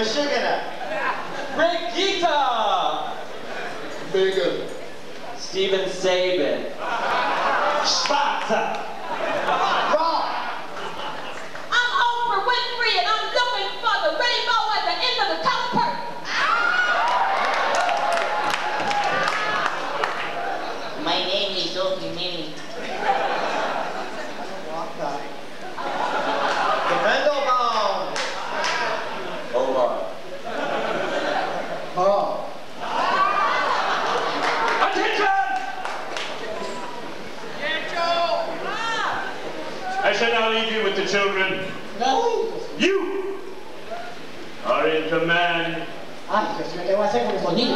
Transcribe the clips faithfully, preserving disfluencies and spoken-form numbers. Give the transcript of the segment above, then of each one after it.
Meshuggah. Brigitte. Bigger. Steven Sabin. Sparta. Wrong. I'm Oprah Winfrey and I'm looking for the rainbow at the end of the comfort. My name is Opie Mini. The Vendelbaum. Hold on. Oh. Attention! I shall now leave you with the children. No. You are in command. Ay, Dios mío, ¿qué voy a hacer con los niños?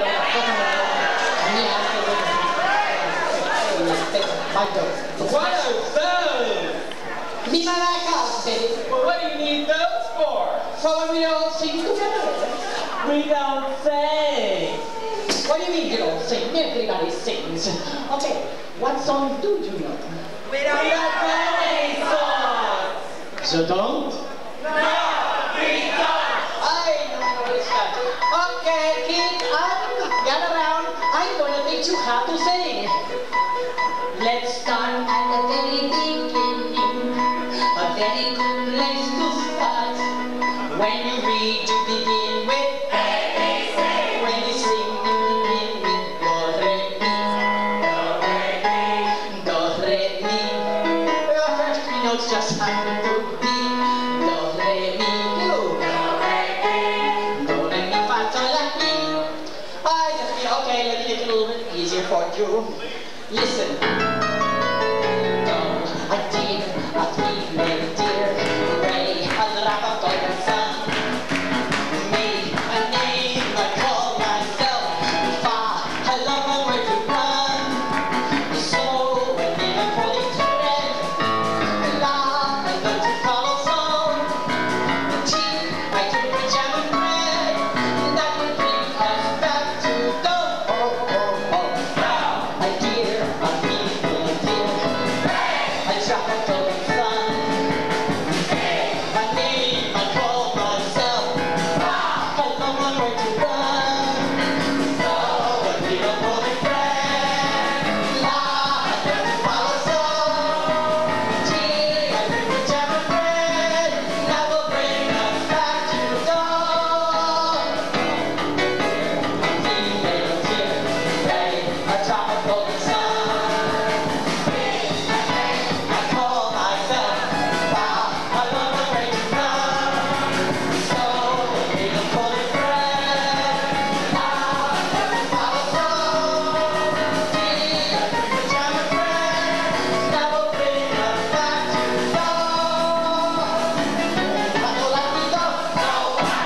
What are those? Me maracas, baby. Well, what do you need those for? So when we all sing together. We don't sing. What do you mean you don't sing? Everybody sings. Okay, what song do you know? We don't know any songs. So don't? No, we don't. I know it's that. Okay, kids, I'm gather around. I'm going to teach you how to sing. Let's start at the very beginning. A very good place to start. When you read, you begin with A, B, C. When you sing, you begin with Do, Re, Mi. Do, Re, Mi. Your first three notes just happen to be Do, Re, Mi, Do. Do, Re, Mi, Fa, Sol, La, Mi. I just feel, okay, let me make it a little bit easier for you. Listen. Do, a deer, a three, little deer. Ray, a drop of golden sun. Me, a name I call myself. Fa, I love my way to run. So, when I'm pulling thread. La, I learn to follow song. T, I drink the jam and bread. That would bring us back to do. Oh, oh, oh. Now, a deer, a three, little deer. I drop a golden sun. My name I call myself. I love my way to run. So when we are pulling thread, la, I learn to follow song. T, I drink the jam and bread. That will bring us back to dawn. Deer, a three, little deer. Ray, I drop a golden sun. I call myself. Wow, I love my way to run. So when we are pulling thread, la, I learn to follow song. T, I drink the jam and bread. That will bring us back to dawn. Cuando la vida no va.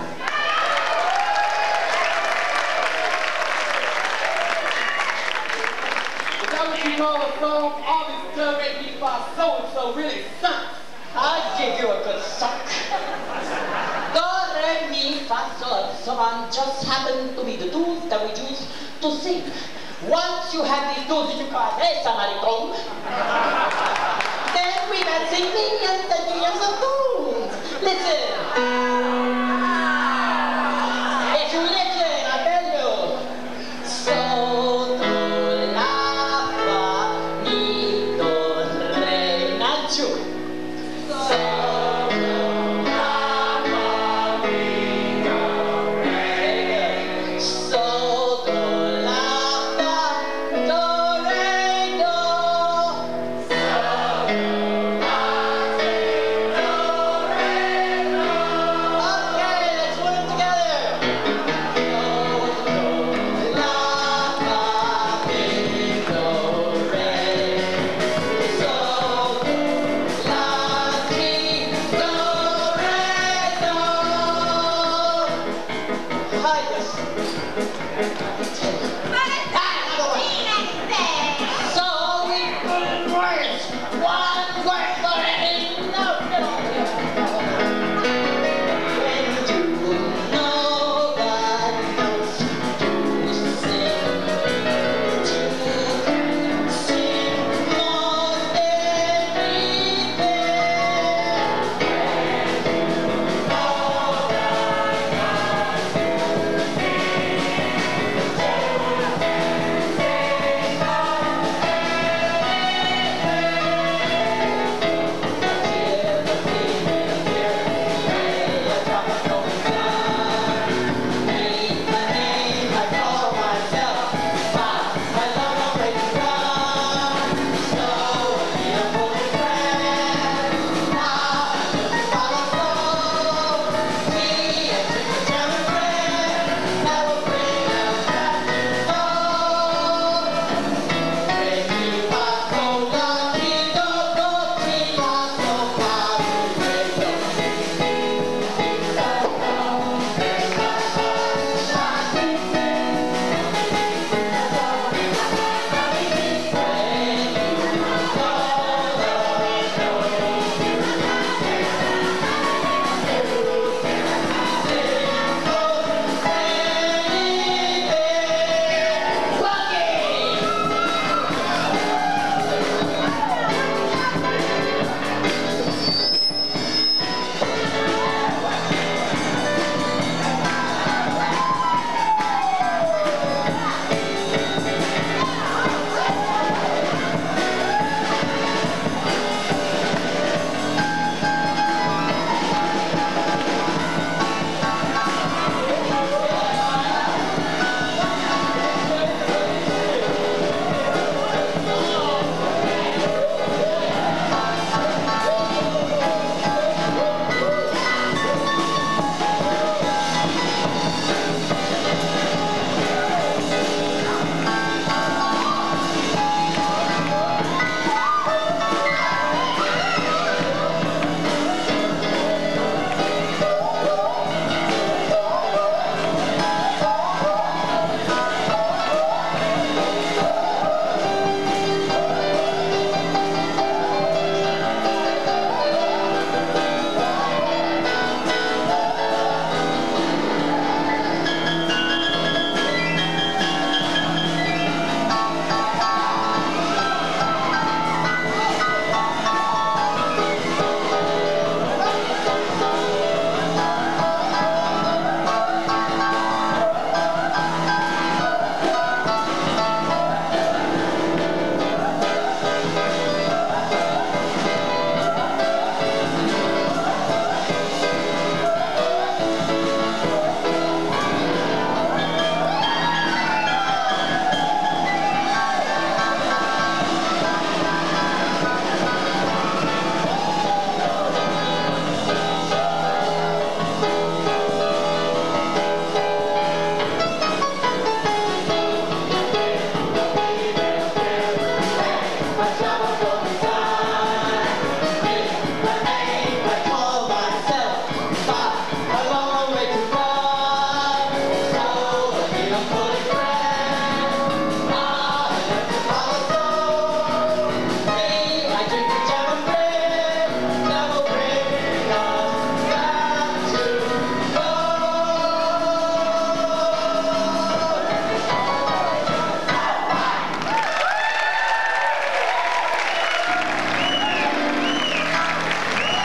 Is that what you call a song? All this do, re, mi, fa, so and so really sucks. I'll give you a good suck. Do, re, mi, fa, sol, so on just happen to be the tools that we use to sing. Once you have these tools in your car, esa maricón, then we can sing millions and millions of tunes. Listen. If you listen, I tell you. So, do, la, fa, mi, do, re, not you. So, do, la, fa, mi, do, re. So, do, la, fa, do, re, do. So, do, la, si, do, re, do. Okay, let's put it together. So, do, la, fa, mi, do, re. So, do, la, si, do, re, do. Ay, Dios